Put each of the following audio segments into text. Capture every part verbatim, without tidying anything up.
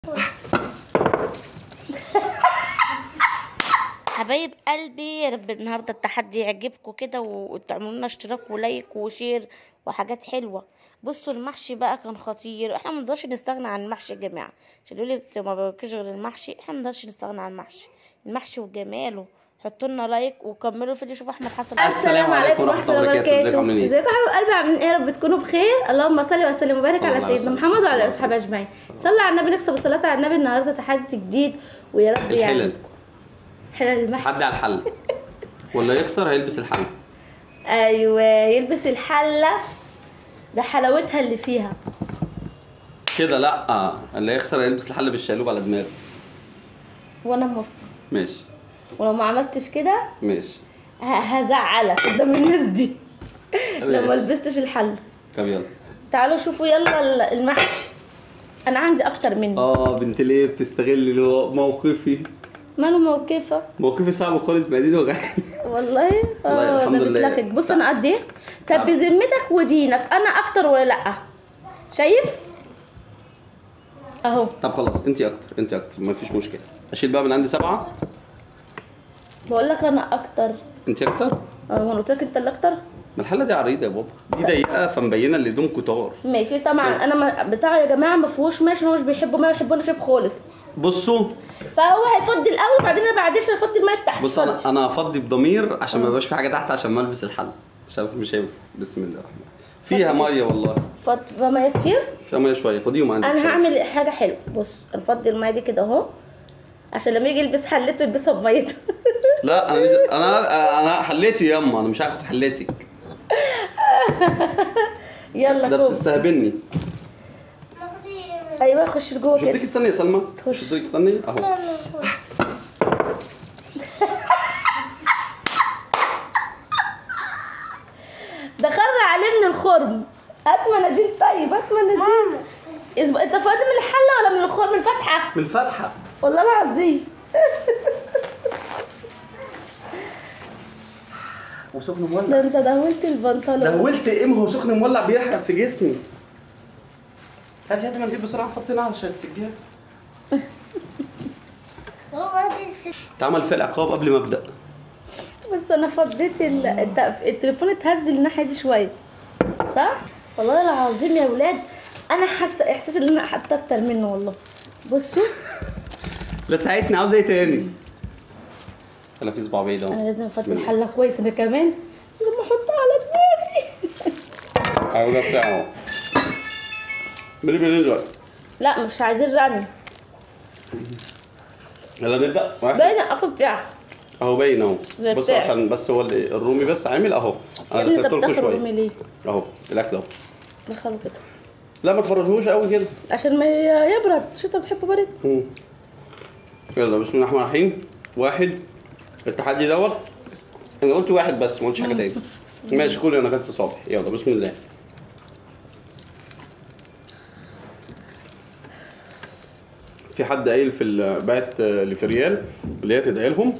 حبايب قلبي، يا رب النهارده التحدي يعجبكم كده وتعملوا لنا اشتراك ولايك وشير وحاجات حلوه. بصوا المحشي بقى كان خطير، احنا ما نقدرش نستغنى عن المحشي يا جماعه. عشان يقولوا لي ما باكلش غير المحشي، احنا ما نقدرش نستغنى عن المحشي. المحشي وجماله. حطوا لنا لايك وكملوا الفيديو شوفوا احمد حسن. السلام عليكم ورحمه الله وبركاته. ازيكم عاملين ايه؟ ازيكم يا حبايب قلبي، عاملين ايه؟ يا رب تكونوا بخير. اللهم صل وسلم وبارك على سيدنا محمد وعلى اصحابه اجمعين. صلى على النبي، نكسب الصلاه على النبي. النهارده تحدي جديد ويا رب الحلل. حلل المحشي. حد على الحل ولا يخسر هيلبس الحل. ايوه يلبس الحله، ده حلاوتها اللي فيها كده. لا اللي يخسر هيلبس الحل بالشالوب على دماغه. وانا موافقه. ماشي. ولو ما عملتش كده ماشي هزعلك قدام الناس دي لو ما لبستش الحل. طب يلا تعالوا شوفوا يلا المحشي. انا عندي اكتر منه. اه بنت ليه بتستغل موقفي؟ ماله موقفك؟ موقفي صعب خالص، بعدين وجعني والله. اه الحمد لله. بص انا قد ايه؟ طب بذمتك ودينك انا اكتر ولا لا؟ شايف اهو. طب خلاص انت اكتر، انت اكتر مفيش مشكله. اشيل بقى من عندي سبعه. بقول لك انا اكتر. انت اكتر؟ اه انا قلت لك انت اللي اكتر. ما الحله دي عريضه يا بابا، دي ضيقه فمبينه اللي دوم كتار. ماشي طبعا. انا ما بتاع يا جماعه ما فيهوش ماشي، هو مش بيحبه ما بيحبه انا شايف خالص. بصوا فهو هيفضي الاول وبعدين انا بعدين هفضي الميه بتاعتي. بص انا انا هفضي بضمير عشان ما يبقاش في حاجه تحت، عشان ما البس الحل عشان مش هينفع. بسم الله الرحمن الرحيم. فيها ميه والله. فضي ميه كتير. فيها ميه شويه، خديهم عندك. انا هعمل حاجه حلوه. بص نفضي الميه دي كده اهو عشان لما يجي يلبس حلته يلبسها بميته. لا انا نز... انا انا حليتي ياما، انا مش هاخد حليتك. يلا ده بتستهبلني. ايوه خش لجوه كده. شفتك استني يا سلمى. خش. شفتك استني اهو. ده خر عليه من الخرم. هات مناديل. طيب هات مناديل. انت فاضي من الحله ولا من الخرم؟ من الفتحه. من الفتحه والله العظيم. وسخن مولع. ده انت دهولت البنطلون. دهولت ايه؟ ما هو سخن مولع بيحرق في جسمي. هاتي هاتي مناديل بسرعه حطينا على السجاد. اتعمل في العقاب قبل ما ابدا. بس انا فضيت ال... التليفون اتهز للناحيه دي شويه صح؟ والله العظيم يا ولاد انا حاسه احساس ان انا حاطه اكتر منه والله. بصوا لا ساعتني، عاوزه ايه تاني؟ انا في صباع بعيد اهو. انا لازم افضي الحله كويس انا كمان لازم احطها على دماغي. اهو ده بتاعه. بلي بلي دلوقتي. لا مش عايزين رن. يلا نبدا. واحد. باين اخو بتاعك اهو باين اهو. بص بتاعك. عشان بس هو الرومي بس عامل اهو. انا انت دخلت لكم بتاخد شويه رومي ليه؟ اهو الاكل اهو. دخله كده لا ما تفرجوش قوي كده عشان ما يبرد. مش انت بتحبه بارد؟ مم. يلا بسم الله الرحمن الرحيم. واحد. التحدي دوت انا قلت واحد بس ما قلتش حاجه تاني. ماشي كل انا اكلت صبح. يلا بسم الله. في حد قايل في بعت لفريال اللي هي تدعي لهم.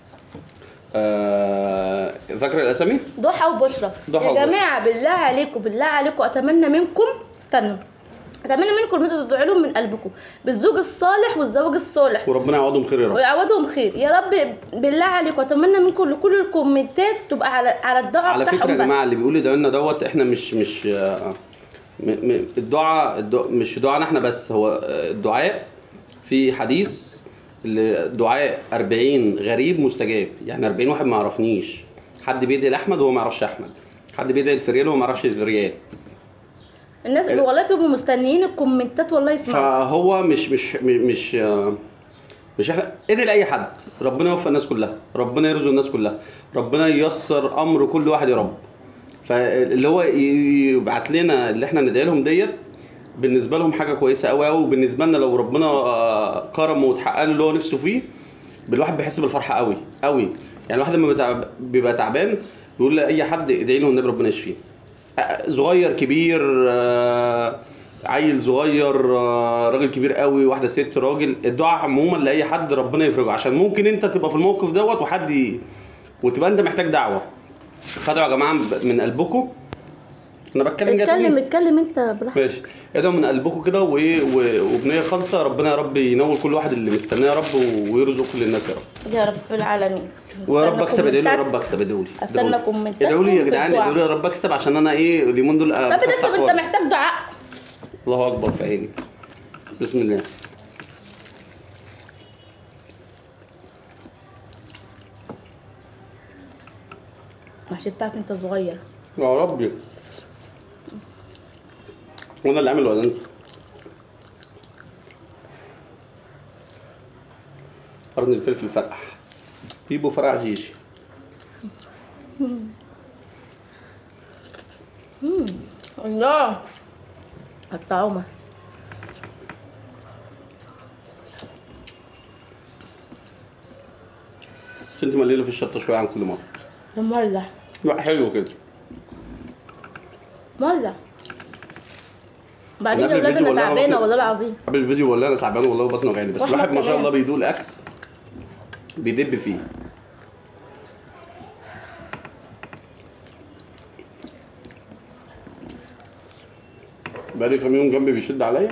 آه... فاكره الاسامي؟ ضحى وبشرى. ضحى يا وبشرى. جماعه بالله عليكم بالله عليكم اتمنى منكم استنوا اتمنى منكم ان انتوا تدعوا لهم من قلبكم بالزوج الصالح والزواج الصالح وربنا يعوضهم خير يا رب. ويعوضهم خير يا رب. بالله عليكم اتمنى منكم لكل الكومنتات تبقى على على الدعاء على بتاعهم. فكره يا جماعه بس. اللي بيقول ادعوا لنا دوت احنا مش مش آه، م- م- الدعاء الدعاء- مش دعاءنا احنا بس، هو آه، الدعاء في حديث دعاء أربعين غريب مستجاب. يعني أربعين واحد ما يعرفنيش، حد بيدعي لاحمد وهو ما يعرفش احمد، حد بيدعي الفريال وهو ما يعرفش الفريال. الناس والله بيبقوا مستنيين الكومنتات والله يسمعوا. فهو مش مش مش آه، مش احنا ادعي لاي حد، ربنا يوفق الناس كلها، ربنا يرزق الناس كلها، ربنا ييسر امر كل واحد يا رب. فاللي هو يبعت لنا اللي احنا ندعي لهم ديت بالنسبه لهم حاجه كويسه قوي قوي. وبالنسبه لنا لو ربنا آه، كرمه وتحقق له اللي هو نفسه فيه، الواحد بيحس بالفرحه قوي قوي. يعني الواحد لما بتعب بيبقى تعبان بيقول لاي حد ادعي له النبي ربنا يشفيه. آه، صغير كبير آه، عيل صغير آه، راجل كبير قوي، واحده ست راجل، الدعاء عموما لاي حد ربنا يفرجه. عشان ممكن انت تبقى في الموقف دوت وحد ي... وتبقى انت محتاج دعوه. فادعوا يا جماعه من قلبكم انا بتكلم جد اتكلم مين؟ اتكلم انت براحتك. ماشي. ادعوا من قلبكم كده وايه و- وبنيه خالصه، ربنا يا رب ينور كل واحد اللي مستناه يا رب، ويرزق كل الناس يا رب. يا رب العالمين. ويا رب استنى اكسب. ادعوا لي يا كومنتات. رب اكسب. ادعوا لي استنى كومنتات ادعوا لي يا جدعان، وفيديو. ادعوا لي يا رب اكسب، عشان انا ايه اليومين دول طب بتكسب انت محتاج دعاء. الله اكبر في عيني. بسم الله. المحشي بتاعك انت صغير. يا ربي. وانا اللي عامل ولا انت؟ قرن الفلفل فرقع. بيبو فرقع جيشي. الله الطعومة. بس انت مقلله في الشطه شويه عن كل مره. مولع لا حلو كده. مولع. بعدين قبل يا ولاد الفيديو انا والله تعبانه بطني- والله العظيم. قبل الفيديو والله انا تعبان والله وبطني وجعاني، بس واحنا الواحد ما شاء كمان. الله بيدوق الاكل بيدب فيه. بقالي كام يوم جنبي بيشد عليا.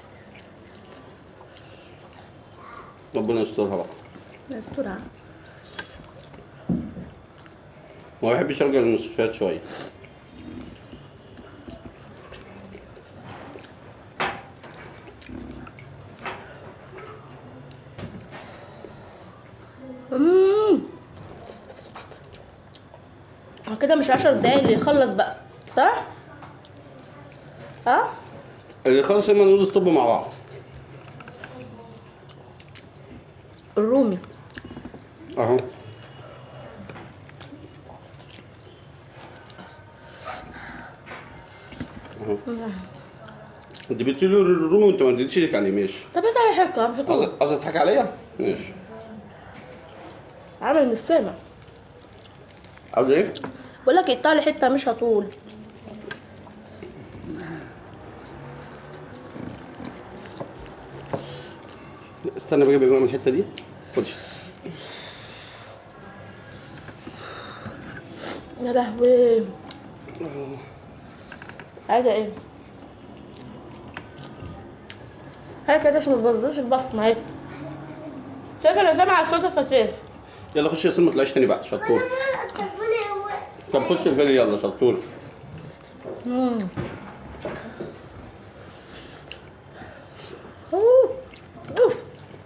ربنا يسترها بقى. استرها. ما بحبش ارجع للمستشفيات شويه. اممم كده مش عشر دقايق اللي يخلص بقى صح؟ ها؟ اللي خلص اما نقول ستوب مع بعض. الرومي. اهو. اهو. انت بتقولي الرومي وانت ما اديتش ايدك عليه. ماشي. طب انت اي حته مش هتقول. عاوزه عاوزه تضحك عليا؟ ماشي. عامل مش سامع. عاوزه ايه؟ بقول لك اقطع لي حته مش هطول. استنى بجيب من الحته دي. خدي. يا لهوي. عايزه ايه؟ هاي كده عشان ما تبوظش البصمه اهي. شايفه انا سامعه صوت الخفيف. يلا خش يا سلمى، ما تطلعيش تاني بعد. شطور. طب خش الفيديو يلا. شطور. امم اوف اوف.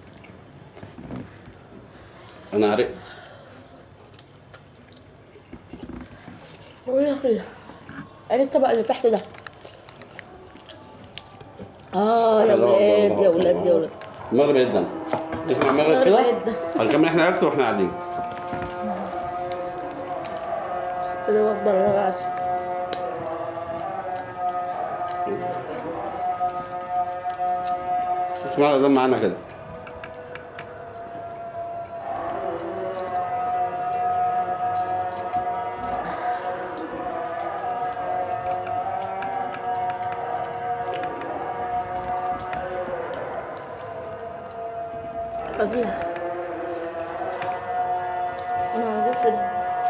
انا عرقت. بقول لك ايه؟ يعني الطبق اللي تحت ده. اه يا ولاد يا ولاد يا ولاد. المغرب جدا. اسمع المغرب المغرب كده. جدا. هنكمل احنا اكل واحنا قاعدين. كده بفضل انا قاعد. اسمع الاذان معانا كده. فظيع. انا بفرد.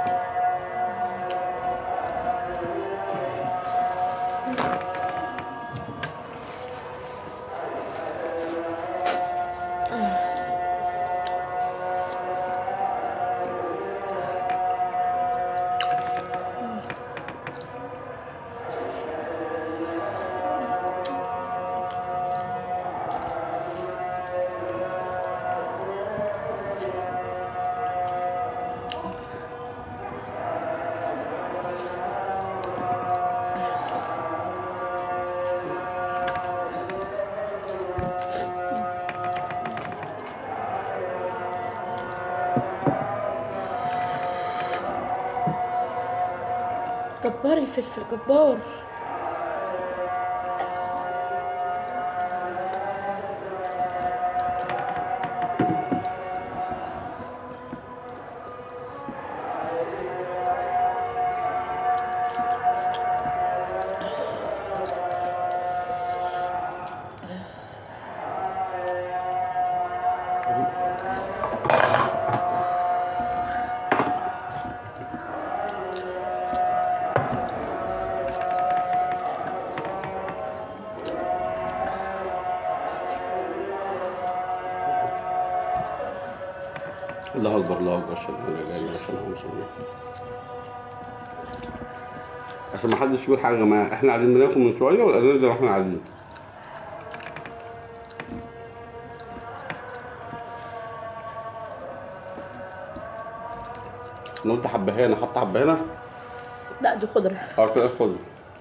جبار الفلفل جبار. الله اكبر الله اكبر، اشهد ان لا اله الا الله اشهد ان محمد رسول الله. عشان ما حدش يقول حاجه يا جماعه، احنا قاعدين بناكل من شويه والاذان زي ما احنا قاعدين. انا قلت حبهانه، حط حبهانه. لا دي خضره. اه كده خد.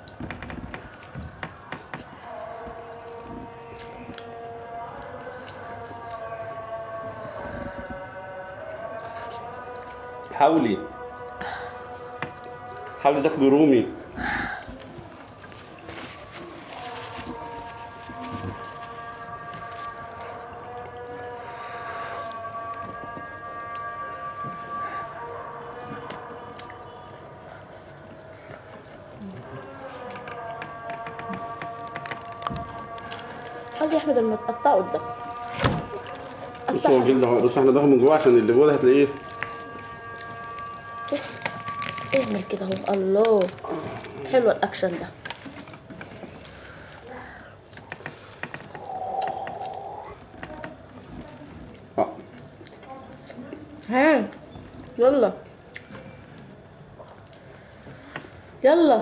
حاولي حاولي تاكلي رومي. خلي يا احمد لما تقطعه قدام. بص هو الجلد اهو، بص احنا داخل من جوه عشان اللي جوه ده هتلاقيه. بص اعمل كده اهو. الله حلو الاكشن ده. اه ها يلا يلا.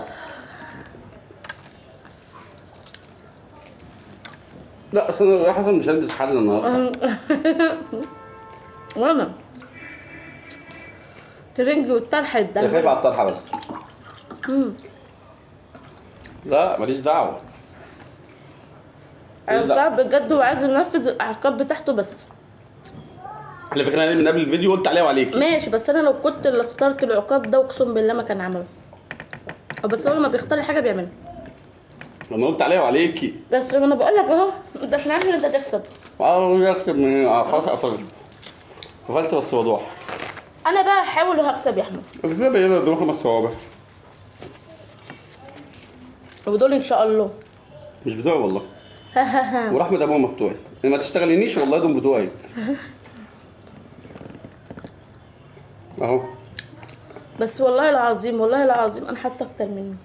لا اصل انا يا حسن مش هلبس حل النهارده. وانا ترنج والطرحه يا خايف الدم. على الطرحه بس. امم لا ماليش دعوه. ماليش دعوة. عقاب بجد وعايز ينفذ العقاب بتاعته بس. على فكره انا من قبل الفيديو قلت عليه وعليكي. ماشي بس انا لو كنت اللي اخترت العقاب ده اقسم بالله ما كان عمله. بس هو لما بيختار الحاجه بيعملها. انا قلت عليه وعليكي. بس انا بقول لك اهو انت عشان عارف ان انت هتكسب. اه يكسب من ايه؟ اه خلاص قفلت قفلت بس وضوح. انا بقى هحاول وهكسب يا احمد. بس كده بقينا دول خمس صوابع. ودول ان شاء الله. مش بتوعي والله. ها ها ها. ورحمه ابوها بتوعي. ما تشتغلينيش والله دول بتوعي. اهو. بس والله العظيم والله العظيم انا حاطه اكتر منه.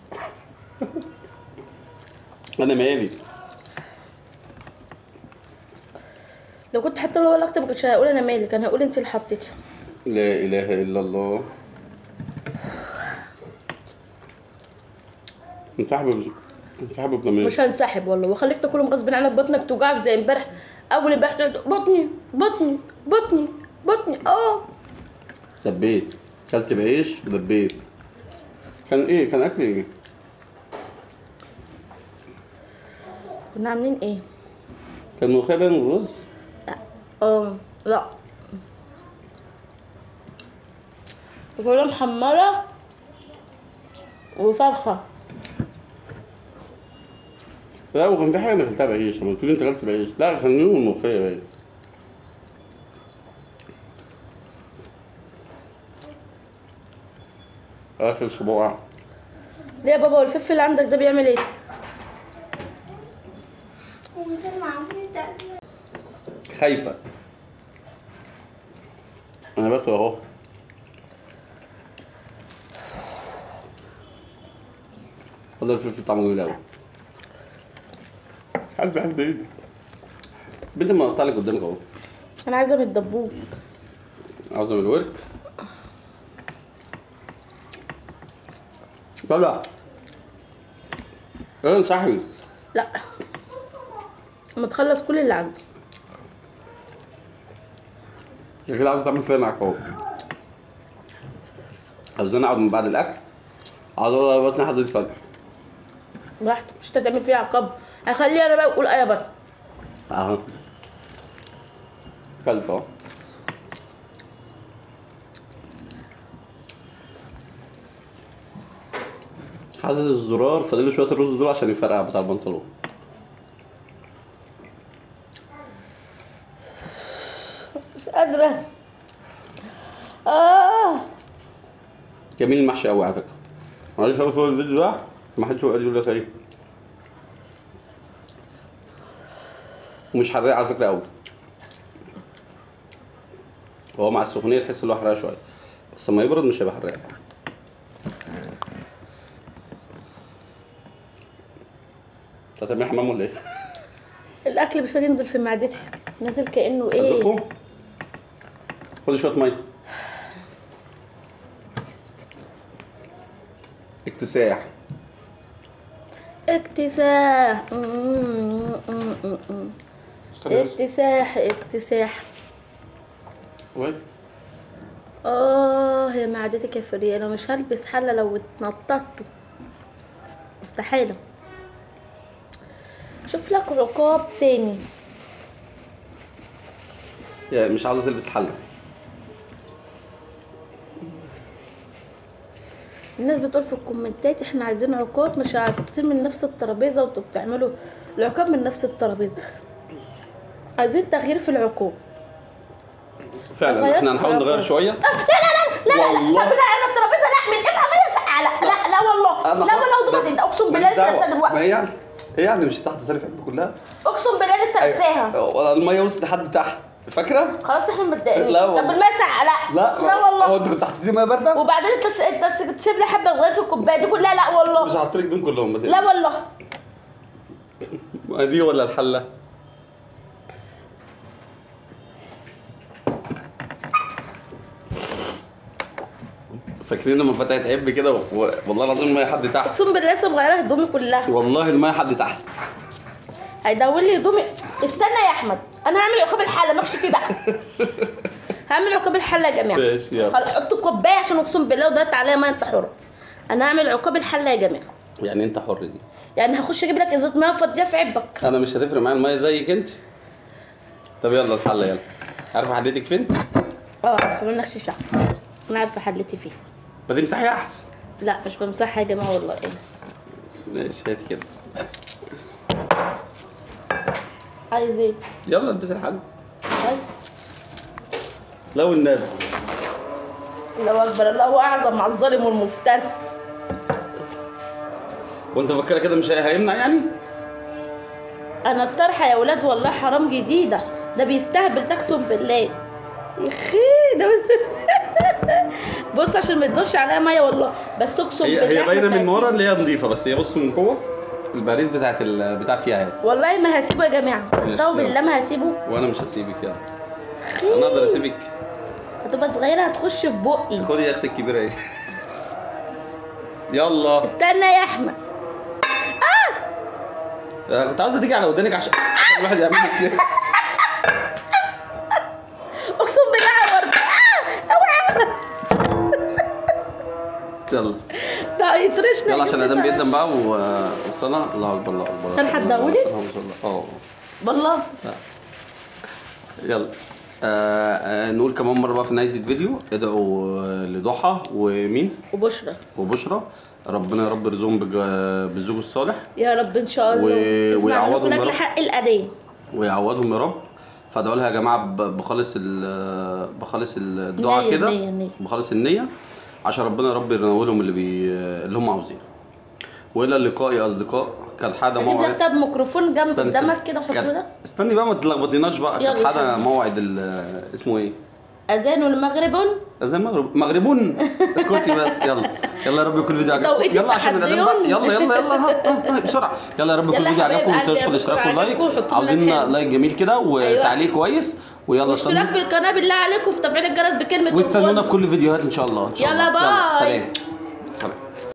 انا مالي. لو كنت حاطه له ولا اكتر ما كنتش هقول انا مالي، كان هيقول انت اللي حطيته. لا اله الا الله. انسحب انسحب ابن مين؟ مش هنسحب والله وخليك تاكلهم غصب عنك. بطنك توجعك زي امبارح. اول امبارح تقعد بطني بطني بطني بطني اه. دبيت كلت بعيش ودبيت. كان ايه؟ كان اكل ايه؟ كنا عاملين ايه؟ كان ملوخيه باين ورز. اه لا كلها محمرة وفرخة. لا وكان في حاجه انا اكلتها بعيش، لما قلت لي انت اكلت بعيش، لا كان يوم الملوخيه باين. اخر اسبوع. ليه يا بابا والفلفل اللي عندك ده بيعمل ايه؟ خايفه. انا باكل اهو. والله الفلفل طعمه جميل قوي. عارف بحب ايه؟ بنت ما اقطع لك قدامك اهو. انا عايزه من الدبوس. عاوزه من الورك؟ طلع. ايه انصحي. لا اما تخلص كل اللي عندك. يا كده عاوز تعمل فيا معاك اهو. عاوز انا اقعد من بعد الاكل عاوز اقعد بطني لحد الفجر. براحتك مش انت تعمل فيها عقاب. هخليها انا بقى اقول ايه يا بطن. اهو كلت اهو. حاسس الزرار فاضل له شويه الرز دول عشان يفرقع بتاع البنطلون. مش قادره. اه جميل المحشي قوي على فكره. معلش شايف في الفيديو ده ما حدش يقعد يقول لك ايه. ومش حراق على فكره قوي. هو مع السخونيه تحس ان هو حراق شويه بس لما يبرد مش هيبقى حراق. انت هتعمل حمام ولا ايه؟ الاكل مش هينزل في معدتي. نازل كانه ايه. أزقه؟ خدي شويه ميه. اكتساح اكتساح. م- م- م- م- م. استني بس. اكتساح اكتساح. وين؟ اه يا معدتي كفريه، انا مش هلبس حله لو اتنططت، استحاله. شوف لك عقاب تاني. يا مش عاوزه تلبس حله. الناس بتقول في الكومنتات احنا عايزين عقاب، مش عايزين من نفس الترابيزه، وانتوا بتعملوا العقاب من نفس الترابيزه. عايزين تغيير في العقاب. فعلا غيرت احنا هنحاول في نغير العقاب. شويه. لا لا لا لا والله. لا على الترابيزه، لا من ابقى ميه ساقعه، لا لا لا والله، أنا لا حر- والله ودوبت انت، اقسم بالله لسه لابساها ما هي دلوقتي، يعني هي يعني مش تحت تلف كلها. اقسم بالله لسه لابساها. والله الميه وصلت لحد تحت، فاكره؟ خلاص احنا متضايقين. لا طب والله. الميه ساقعه، لا لا لا والله. هو انت كنت حطيتي ميه بارده؟ وبعدين انت انت تسيب لي حبه صغيره في الكوبايه دي كلها، لا والله. مش هحط لك دول كلهم. لا والله. ما دي ولا الحله؟ فاكرين لما فتحت عب كده و... والله العظيم الميه حد تحت. اقسم بالله لسه مغيره هدومي كلها. والله الميه حد تحت. هيدور لي هدومي. استنى يا احمد، انا هعمل عقاب الحله، مالكش فيه بقى. هعمل عقاب الحله يا جماعه. ماشي يلا. خلاص حط كوبايه عشان اقسم بالله وضغط عليا ميه، انت حر. انا هعمل عقاب الحله يا جماعه. يعني انت حر دي. يعني هخش اجيب لك ازازه ميه فاضيه في عبك. انا مش هتفرق معايا الميه زيك انت. طب يلا الحله يلا. عارفه حلتك فين؟ اه عارفه منك شفاعة. انا عارفه حلتي فين. ما تمسحي احسن. لا مش بمسحها يا جماعه والله. ايه ماشي هاتي كده. عايز ايه؟ يلا البسي الحله. طيب. لو النبي. الله اكبر، الله اعظم مع الظالم والمفتري. وانت فاكره كده مش هيمنع يعني؟ انا الطرحه يا ولاد والله حرام جديده، ده بيستهبل تقسم بالله. يخي ده بص عشان ما تدوش عليها ميه والله، بس اقسم بالله هي هي باينه أحمد من ورا هسيبه. اللي هي نظيفه، بس هي بص من جوه الباريس بتاعت البتاع فيها اهي. والله ما هسيبه يا جماعه، ماشي، صدقوا يلا. بالله ما هسيبه. وانا مش هسيبك يلا. انا اقدر اسيبك؟ هتبقى صغيره هتخش في بقي. خدي يا اختي الكبيره اهي. يلا. استنى يا احمد. انا كنت عاوزه تيجي على ودانك عشان عشان الواحد يعمل لك كده. اقسم بالله عورت. آه، اوعى. يلا ده يطرشنا. يلا عشان الادم بيقدم بقى والصلاه. الله اكبر الله اكبر. كان حد داولي؟ اه والله. يلا. آه آه نقول كمان مره بقى في نهايه الفيديو، ادعوا لضحى ومين وبشرى وبشرى، ربنا يا رب يرزقهم بج- بالزوج الصالح يا رب ان شاء الله. و- اسمع ويعوضهم لكم يا رب. لاجل حق الادين. ويعوضهم يا رب. فادعوا لها يا جماعه ب- بخالص ال- بخالص الدعاء نية- كده، نية- نية. بخالص النيه، عشان ربنا يا رب ينولهم اللي بي اللي هم عاوزينه. والى اللقاء يا اصدقاء. كان حدا اجيب موعد. لك طب ميكروفون جنب استنى قدامك استنى. كده وحطه كان- ده. استني بقى ما تلخبطيناش بقى. يلا كان حدا حبيبي. موعد ال- اسمه ايه؟ اذان المغرب. زي المغرب مغربون. اسكتي بس. يلا يلا يا رب يكون الفيديو عجبكم. توقيت يلا عشان الادام بقى. التحديون. يلا يلا يلا ها ها ها بسرعه. يلا يا رب يكون يلا الفيديو حبايب عجبكم. ما قلبي، تنسوش يا الاشتراك بكرة واللايك. عجبكم وحطوا لنا عاوزين حلو. لايك جميل كده وتعليق كويس. ويلا واشتراك في استنوا القناه بالله عليكم، وفي تفعيل الجرس بكلمه واستنونا وفولو. في كل فيديوهات ان شاء الله ان شاء يلا الله. باي. سلام سلام.